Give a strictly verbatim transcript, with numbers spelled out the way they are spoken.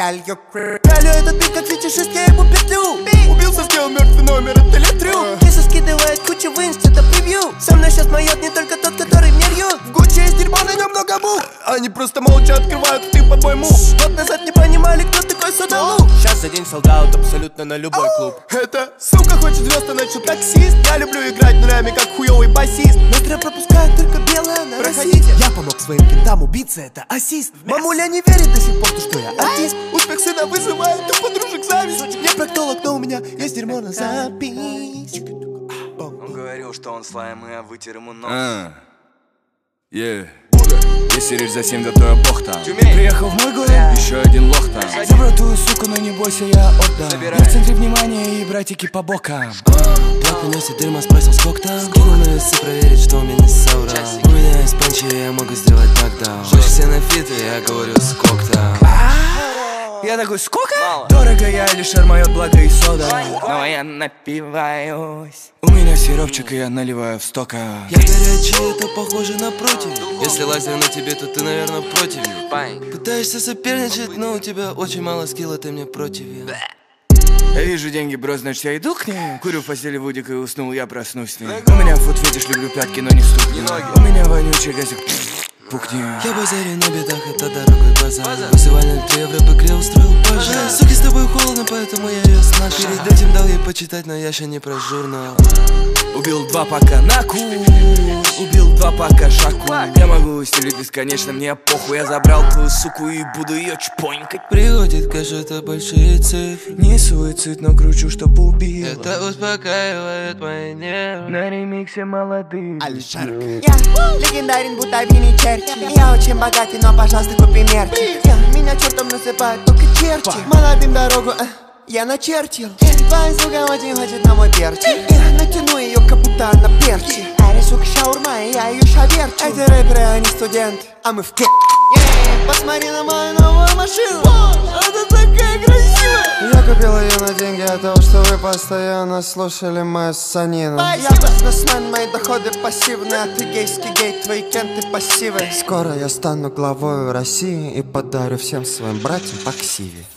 печалью. Пялю этот бит как фетишист, я ему петлю. Убился, сделал мертвый номер, это литрю. Киса скидывает кучу в инст, это превью. Со мной сейчас моет не только тот, который мне льет. В Гуччи есть дерьмо, на нем много мух. Они просто молча открывают ты под мой мух. Год назад не понимали, кто такой Судалу. Сейчас за день солдат абсолютно на любой клуб. Это сука хочет звезд, а значит таксист. Я люблю играть нулями, как хуёвый басист. Метро пропускает только белое на Проходите. Я помог своим кентам убиться, это ассист. Мамуля не верит до сих пор, то, что я артист. Успех сына вызывает у подружек зависть. Не проктолог, но у меня есть дерьмо на запись. Он говорил, что он слайм, и я вытер ему нос. А, yeah. Если речь за семь, да то я бог там. Ты приехал в мой город, еще один лох там. Забрал твою суку, но не бойся, я отдам. Я в центре внимания и братики по бокам. Плак приносит дерьмо, спросил сколько там. Кинул на весы проверить, что у меня соврал. У меня есть панчи, я могу сделать нокдаун. Хочешь все на фиты, я говорю сколько там. Я такой, сколько? Мало. Дорого я, Алишер моет благо и сода. Но я напиваюсь. У меня сиропчик, и я наливаю в стока. Я горячий, это похоже на против. Если лазер на тебе, то ты, наверное, против. Пытаешься соперничать, но у тебя очень мало скилла, ты мне против. Я вижу деньги, бро, значит я иду к ней. Курю в постели Вудик и уснул, я проснусь с ней. У меня фут фетиш, люблю пятки, но не ступни. У меня вонючий газик, пукни. Я базарю на бедах, это дорогой базар. Вызывали три в рэп-игре, устроил пожар. Суки, с тобой холодно, поэтому я ее снак. Перед этим дал ей почитать, но я еще не про журнал. Убил два пака наку, убил два пака шаку. Я могу стелить бесконечно, мне похуй. Я забрал твою суку и буду ее чпонькать. Приходит кэш, это большие цифры. Не суицид, но кручу, чтоб убил. Это успокаивает мои нервы. На ремиксе молодых. Алишер. Я легендарен, будто Винни Черчилль. Я очень богатый, но, пожалуйста, купи мерчи. Я, меня чертом насыпают только черти. Молодым дорогу э, я начертил. Твоя сука очень хочет на мой перчик. Я натяну ее, как будто она перчи. Ари, сука, шаурма, и я ее шаверчу. Эти рэперы, они студенты, а мы в ке. Посмотри на мою новую машину. Она такая красивая. Я купил ее на деньги от того, что вы постоянно слушали мою санину. Я бизнесмен, мои доходы пассивные. А ты гейский гей, твои кенты пассивы. Скоро я стану главой России и подарю всем своим братьям по ксиве.